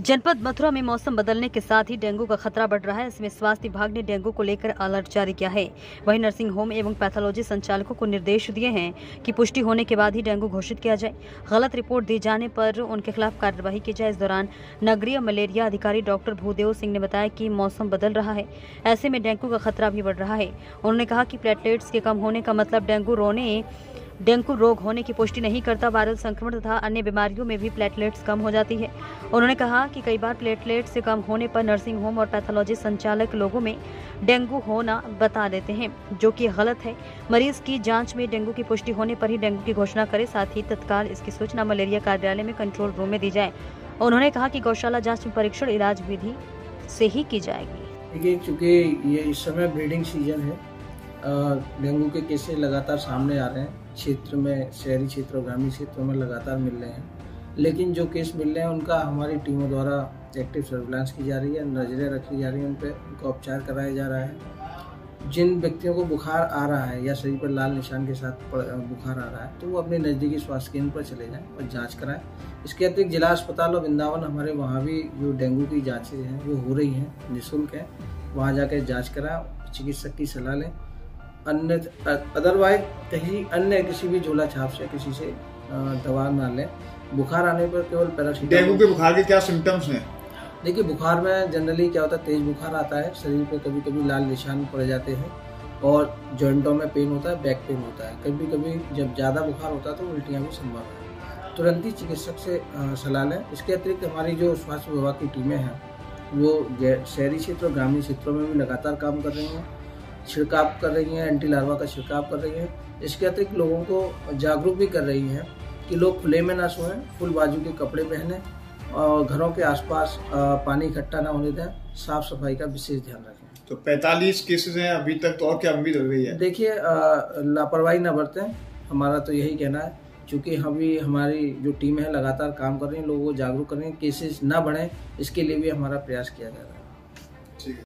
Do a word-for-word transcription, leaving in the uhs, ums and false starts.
जनपद मथुरा में मौसम बदलने के साथ ही डेंगू का खतरा बढ़ रहा है। इसमें स्वास्थ्य विभाग ने डेंगू को लेकर अलर्ट जारी किया है। वहीं नर्सिंग होम एवं पैथोलॉजी संचालकों को निर्देश दिए हैं कि पुष्टि होने के बाद ही डेंगू घोषित किया जाए। गलत रिपोर्ट दी जाने पर उनके खिलाफ कार्रवाई की जाए। इस दौरान नगरीय मलेरिया अधिकारी डॉक्टर भूदेव सिंह ने बताया कि मौसम बदल रहा है, ऐसे में डेंगू का खतरा भी बढ़ रहा है। उन्होंने कहा कि प्लेटलेट्स के कम होने का मतलब डेंगू रोने डेंगू रोग होने की पुष्टि नहीं करता। वायरल संक्रमण तथा अन्य बीमारियों में भी प्लेटलेट्स कम हो जाती है। उन्होंने कहा कि कई बार प्लेटलेट्स से कम होने पर नर्सिंग होम और पैथोलॉजी संचालक लोगों में डेंगू होना बता देते हैं, जो कि गलत है। मरीज की जांच में डेंगू की पुष्टि होने पर ही डेंगू की घोषणा करे, साथ ही तत्काल इसकी सूचना मलेरिया कार्यालय में कंट्रोल रूम में दी जाए। उन्होंने कहा कि गौशाला जांच में परीक्षण इलाज विधि से ही की जाएगी। देखिए, चूँकि ये इस समय ब्रीडिंग सीजन है, डेंगू के केसेस लगातार सामने आ रहे हैं। क्षेत्र में, शहरी क्षेत्र और ग्रामीण क्षेत्रों में लगातार मिल रहे हैं, लेकिन जो केस मिल रहे हैं उनका हमारी टीमों द्वारा एक्टिव सर्विलांस की जा रही है, नजरें रखी जा रही हैं, उन पर उनका उपचार कराया जा रहा है। जिन व्यक्तियों को बुखार आ रहा है या शरीर पर लाल निशान के साथ बुखार आ रहा है, तो वो अपने नज़दीकी स्वास्थ्य केंद्र पर चले जाएं और जांच कराएं। इसके अतिरिक्त जिला अस्पताल और वृंदावन हमारे वहाँ भी जो डेंगू की जाँचें हैं वो हो रही हैं, निःशुल्क है। वहाँ जाकर जाँच कराएं, चिकित्सक की सलाह लें। अन्य अदरवाइज कहीं अन्य किसी भी झोला छाप से किसी से दवा ना लें। बुखार आने पर केवल पैरासीटामोल। डेंगू के बुखार के क्या सिम्टम्स हैं? देखिए, बुखार में जनरली क्या होता है, तेज बुखार आता है, शरीर पे कभी कभी लाल निशान पड़ जाते हैं और जॉइंटों में पेन होता है, बैक पेन होता है। कभी कभी जब ज़्यादा बुखार होता है तो उल्टियाँ भी संभव है। तुरंत ही चिकित्सक से सलाह लें। इसके अतिरिक्त हमारी जो स्वास्थ्य विभाग की टीमें हैं वो शहरी क्षेत्र और ग्रामीण क्षेत्रों में भी लगातार काम कर रही हैं, छिड़काव कर रही हैं, एंटी लार्वा का छिड़काव कर रही हैं। इसके अतिरिक्त लोगों को जागरूक भी कर रही हैं कि लोग खुले में ना सोएं, फुल बाजू के कपड़े पहनें और घरों के आसपास पानी इकट्ठा ना होने दें, साफ सफाई का विशेष ध्यान रखें। तो पैंतालीस केसेस हैं अभी तक, तो और क्या उम्मीद हो गई है? देखिए, लापरवाही ना बरतें, हमारा तो यही कहना है। चूँकि अभी हमारी जो टीम है लगातार काम कर रही है, लोगों को जागरूक कर रही है, केसेस ना बढ़ें, इसके लिए भी हमारा प्रयास किया जा रहा है।